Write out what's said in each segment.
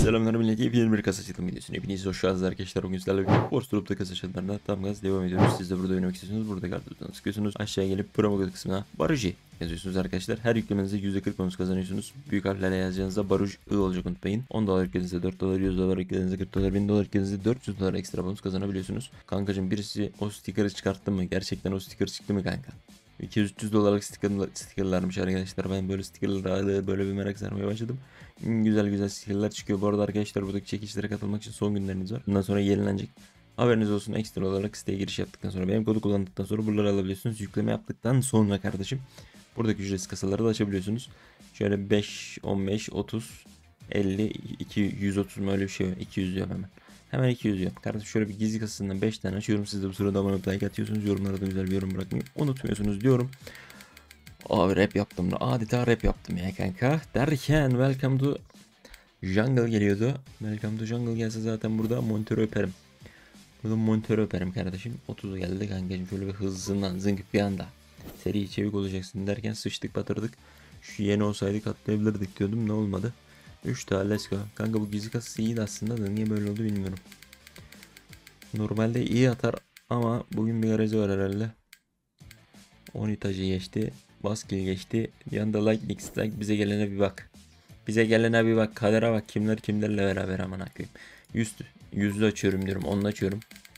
Selamlar millet, yepyeni bir kasa açılım videosuna hepiniz hoş geldiniz arkadaşlar. Bugün sizlerle birlikte Force kasa açılımlarına tam gaz devam ediyoruz. Siz de burada oynamak istiyorsunuz, burada kartlarını sıkıyorsunuz, aşağıya gelip promo kod kısmına Baruji yazıyorsunuz arkadaşlar. Her yüklemenize %40 bonus kazanıyorsunuz. Büyük harflerle yazacağınızda Baruj I olacak, unutmayın. 10 dolar yüklenizde 4 dolar, 100 dolar yüklenizde 40 dolar, 1000 dolar yüklenizde 400 dolar ekstra bonus kazanabiliyorsunuz. Kankacım, birisi o sticker'ı çıkarttı mı? Gerçekten o sticker çıktı mı kanka? 200-300 dolarlık stickerlarmış arkadaşlar. Ben böyle stickerlara böyle bir merak sarmaya başladım. Güzel güzel stickerlar çıkıyor. Bu arada arkadaşlar, buradaki çekişlere katılmak için son günleriniz var. Bundan sonra yenilenecek. Haberiniz olsun, ekstra olarak siteye giriş yaptıktan sonra benim kodu kullandıktan sonra buraları alabiliyorsunuz. Yükleme yaptıktan sonra kardeşim buradaki ücretsiz kasaları da açabiliyorsunuz. Şöyle 5, 15, 30, 50, 2, 130 mu öyle bir şey, 200 diyor hemen. Hemen 200 yap. Kardeşim şöyle bir gizli kasasından 5 tane açıyorum. Siz de bu sırada abone olup like atıyorsunuz. Yorumlara da güzel bir yorum bırakmayı unutmuyorsunuz diyorum. Abi rap yaptım da. Adeta rap yaptım ya kanka. Derken Welcome to Jungle geliyordu. Welcome to Jungle gelse zaten burada monitörü öperim. Burada monitörü öperim kardeşim. 30'u geldi kankacım. Şöyle bir hızından zınk bir anda. Seri çevik olacaksın derken sıçtık batırdık. Şu yeni olsaydık atlayabilirdik diyordum. Ne olmadı? 3 tane let's go. Kanka bu gizli kasası iyiydi aslında da niye böyle oldu bilmiyorum. Normalde iyi atar ama bugün bir garezi var herhalde. 10 itacı geçti. Baskil geçti. Bir anda lightning strike, bize gelene bir bak. Bize gelene bir bak. Kadere bak, kimler kimlerle beraber aman akıyım. Yüzlü açıyorum diyorum. Onu açıyorum.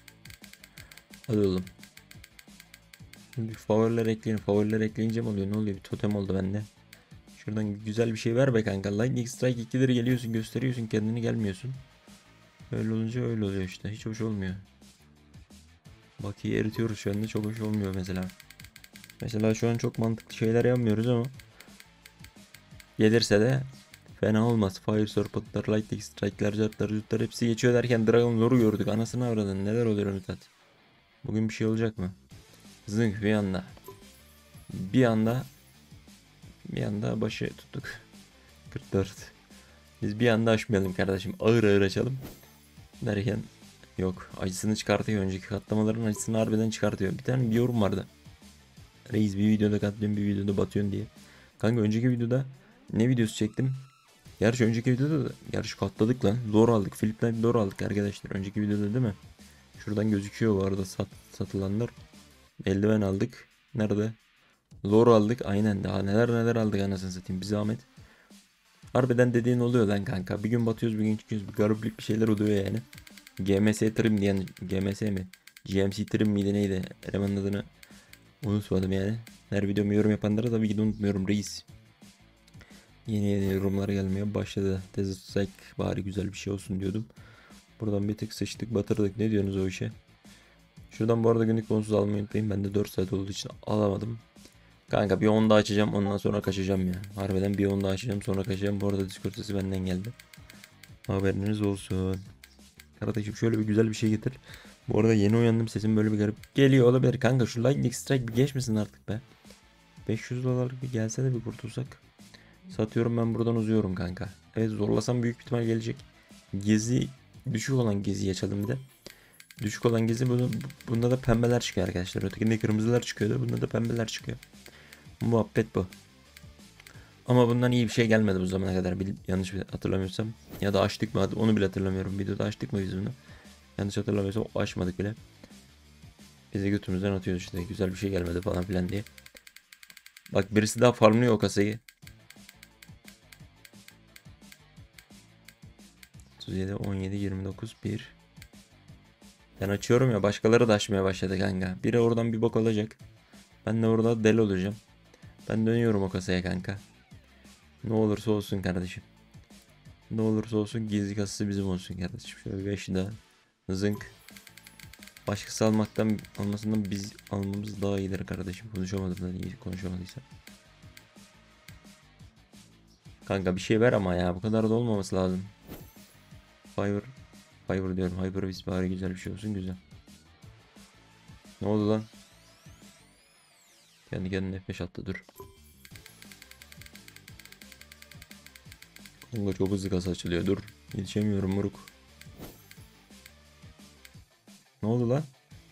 Hadi oğlum. Şimdi favoriler ekleyin. Favoriler ekleyince mi oluyor? Ne oluyor? Bir totem oldu bende. Şuradan güzel bir şey ver be kanka. Lightning strike 2'leri geliyorsun, gösteriyorsun, kendini gelmiyorsun. Öyle olunca öyle oluyor işte. Hiç hoş olmuyor. Bakiyi eritiyoruz şu anda. Çok hoş olmuyor mesela. Mesela şu an çok mantıklı şeyler yapmıyoruz ama gelirse de fena olmaz. Fire Serpent'lar, Lightning Strike'lar, Jartlar, Jutlar hepsi geçiyor derken Dragon Zoru gördük. Anasını avradın. Neler oluyor Mithat? Bugün bir şey olacak mı? Zınk bir anda. Bir anda. Bir anda başı tuttuk. 44. Biz bir anda açmayalım kardeşim. Ağır ağır açalım. Derken yok. Acısını çıkartıyor. Önceki katlamaların acısını harbiden çıkartıyor. Bir tane bir yorum vardı. Reis bir videoda katlıyorsun, bir videoda batıyorsun diye. Kanka önceki videoda ne videosu çektim? Gerçi önceki videoda da gerçi katladık lan. Zor aldık. Flip'ten zor aldık arkadaşlar. Önceki videoda değil mi? Şuradan gözüküyor bu arada satılanlar. Eldiven aldık. Nerede? Zor aldık. Aynen. Daha neler neler aldık anasını satayım. Bir zahmet. Harbiden dediğin oluyor lan kanka. Bir gün batıyoruz, bir gün çıkıyoruz. Bir gariplik bir şeyler oluyor yani. GMS Trim diyen, GMS mi? GMC Trim miydi neydi? Elemanın adını unutmadım yani. Her videomu yorum yapanlara tabii ki de unutmuyorum reis. Yeni yeni yorumlar gelmeye başladı. Desert Strike bari güzel bir şey olsun diyordum. Buradan bir tık sıçtık batırdık. Ne diyorsunuz o işe? Şuradan bu arada günlük bonus almayı unutmayın. Ben de 4 saat olduğu için alamadım. Kanka bir 10 daha açacağım, ondan sonra kaçacağım ya. Harbiden bir 10 daha açacağım, sonra kaçacağım. Bu arada Discord sesi benden geldi. Haberiniz olsun. Kardeşim şöyle bir güzel bir şey getir. Bu arada yeni uyandım, sesim böyle bir garip geliyor olabilir. Kanka şu Lightning Strike bir geçmesin artık be. 500 dolarlık bir gelse de bir kurtulsak. Satıyorum, ben buradan uzuyorum kanka. Evet, zorlasam büyük ihtimal gelecek. Gezi düşük olan geziyi açalım bir de. Düşük olan gezi bunda da pembeler çıkıyor arkadaşlar. Ötekinde kırmızılar çıkıyordu. Bunda da pembeler çıkıyor. Muhabbet bu. Ama bundan iyi bir şey gelmedi bu zamana kadar. Yanlış hatırlamıyorsam. Ya da açtık mı onu bile hatırlamıyorum. Videoda açtık mı biz bunu? Yanlış hatırlamıyorsam açmadık bile. Bizi götümüzden atıyoruz işte. Güzel bir şey gelmedi falan filan diye. Bak birisi daha farmlıyor o kasayı. 37, 17, 29, 1. Ben açıyorum ya, başkaları da açmaya başladı kanka. Biri oradan bir bok alacak. Ben de orada del olacağım. Ben dönüyorum o kasaya kanka. Ne olursa olsun kardeşim. Ne olursa olsun gizli kasası bizim olsun kardeşim. Şöyle 5 daha. Zınk. Başkası almasından biz almamız daha iyidir kardeşim. Konuşamadım da iyi konuşamadıysam. Kanka bir şey ver ama ya, bu kadar da olmaması lazım. Fiverr diyorum. Hyperbeast bari güzel bir şey olsun, güzel. Ne oldu lan? Kendi kendine F5 attı, dur. Kanka çok hızlı kasa açılıyor, dur. Yetişemiyorum moruk. Ne oldu lan?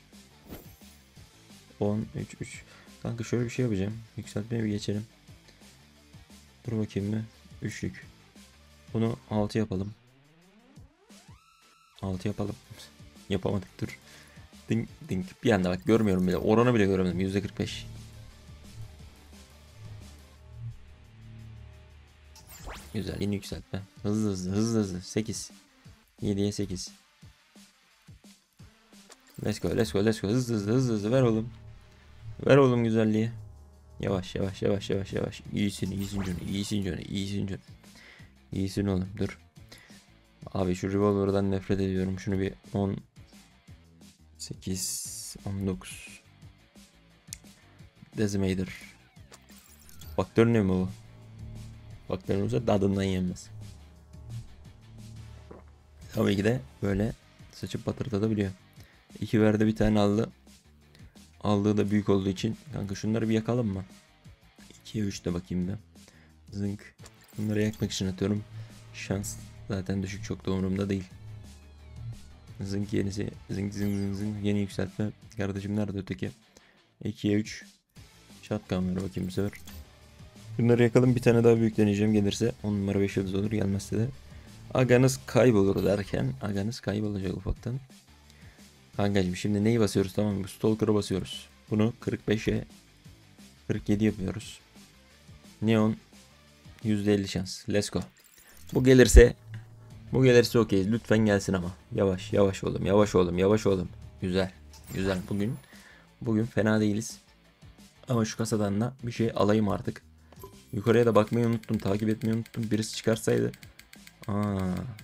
10, 3, 3. Kanka şöyle bir şey yapacağım. Yükseltmeye bir geçelim. Dur bakayım mı? Üçlük. Bunu 6 yapalım. 6 yapalım. Yapamadık dur. Dink dink. Bir anda bak görmüyorum bile. Oranı bile göremedim. %45. Güzel yine yükseltme. Hızlı hızlı hızlı hızlı. 8. 7'ye 8. Let's go let's go let's go. Hızlı hızlı hızlı hızlı ver oğlum. Ver oğlum güzelliği. Yavaş yavaş yavaş yavaş yavaş. İyisin iyisin Johnny. İyisin Johnny. İyisin Johnny. İyisin oğlum dur. Abi şu revolver'dan nefret ediyorum. Şunu bir 10 8 19 Decimator. Faktör ne mi bu? Faktörümüzde tadından yenmez. Tabii ki de böyle saçıp batırtabiliyor. 2 verdi bir tane aldı. Aldığı da büyük olduğu için. Kanka şunları bir yakalım mı? 2'ye 3 de bakayım da. Zınk. Bunları yakmak için atıyorum. Şans zaten düşük, çok da umurumda değil. Zınk yenisi. Zınk zınk zınk zınk. Yeni yükseltme. Kardeşim nerede öteki? 2'ye 3. Shotgun ver bakayım bu sefer. Bunları yakalım, bir tane daha büyük deneyeceğim, gelirse 10 numara 5 yıldız olur, gelmezse de aganız kaybolur derken aganız kaybolacak ufaktan. Kankacım şimdi neyi basıyoruz, tamam mı? Stalker'ı basıyoruz. Bunu 45'e 47 yapıyoruz. Neon %50 şans. Let's go. Bu gelirse okey. Lütfen gelsin ama. Yavaş yavaş oğlum. Yavaş oğlum. Yavaş oğlum. Güzel. Güzel. Bugün fena değiliz. Ama şu kasadan da bir şey alayım artık. Yukarıya da bakmayı unuttum. Takip etmeyi unuttum. Birisi çıkarsaydı. Aa.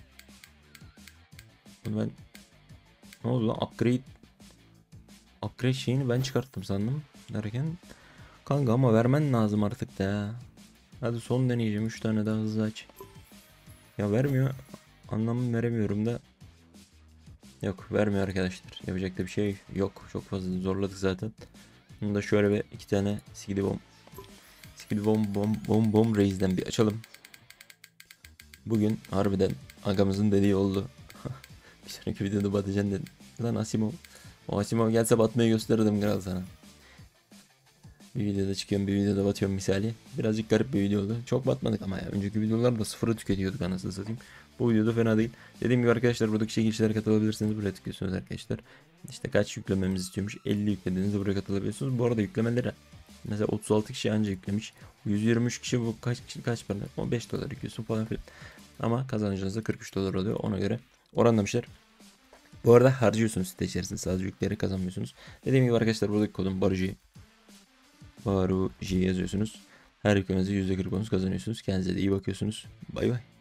Bunu ben... Ne oldu lan? Upgrade şeyini ben çıkarttım sandım. Derken. Kanka ama vermen lazım artık da ya. Hadi son deneyeceğim. 3 tane daha hızlı aç. Ya vermiyor. Anlamını veremiyorum da. Yok vermiyor arkadaşlar. Yapacak da bir şey yok. Çok fazla zorladık zaten. Bunu da şöyle bir 2 tane Skid Bomb Reis'den bir açalım. Bugün harbiden agamızın dediği oldu. Bir sonraki videoda batacaksın dedim. Lan Asimov. O Asimov gelse batmayı gösterirdim kral sana. Bir videoda çıkıyorum, bir videoda batıyorum misali. Birazcık garip bir video oldu. Çok batmadık ama ya. Önceki videolarda sıfırı tüketiyorduk anasını satayım. Bu videoda fena değil. Dediğim gibi arkadaşlar, buradaki çekilişlere katılabilirsiniz. Buraya tıklıyorsunuz arkadaşlar. İşte kaç yüklememizi istiyormuş. 50 yüklediğinizde buraya katılabiliyorsunuz. Bu arada yüklemeleri mesela 36 kişi anca yüklemiş. 123 kişi bu kaç para? 15 dolar yüklüyorsun falan filan. Ama kazancınız da 43 dolar oluyor. Ona göre oranlamışlar. Bu arada harcıyorsunuz site içerisinde. Sadece yükleri kazanmıyorsunuz. Dediğim gibi arkadaşlar, buradaki kodum Baruji yazıyorsunuz. Her yüklemenize %40 bonus kazanıyorsunuz. Kendinize de iyi bakıyorsunuz. Bay bay.